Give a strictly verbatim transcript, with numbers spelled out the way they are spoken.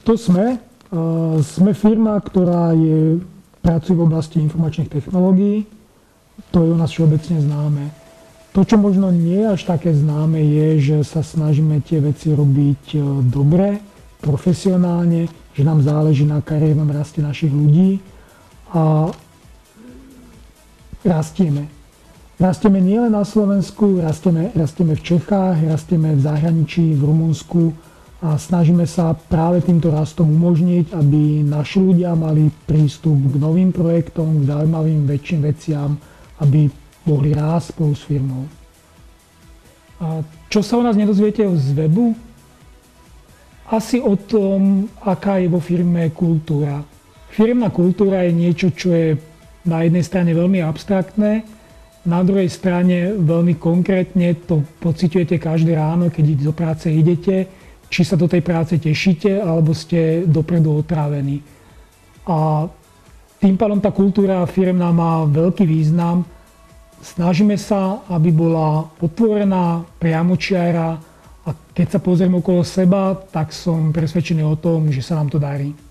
To sme. Sme firma, ktorá je, pracuje v oblasti informačných technológií. To je u nás všeobecne známe. To, čo možno nie až také známe, je, že sa snažíme tie veci robiť dobre, profesionálne, že nám záleží na kariérnom raste našich ľudí a rastieme. Rastieme nielen na Slovensku, rastieme, rastieme v Čechách, rastieme v zahraničí, v Rumunsku a snažíme sa práve týmto rastom umožniť, aby naši ľudia mali prístup k novým projektom, k zaujímavým väčším veciam, aby mohli rásť spolu s firmou. A čo sa o nás nedozviete z webu? Asi o tom, aká je vo firme kultúra. Firemná kultúra je niečo, čo je na jednej strane veľmi abstraktné, na druhej strane veľmi konkrétne to pociťujete každé ráno, keď do práce idete, či sa do tej práce tešíte, alebo ste dopredu otrávení. A tým pádom tá kultúra firemná má veľký význam. Snažíme sa, aby bola otvorená, priamočiara a keď sa pozriem okolo seba, tak som presvedčený o tom, že sa nám to darí.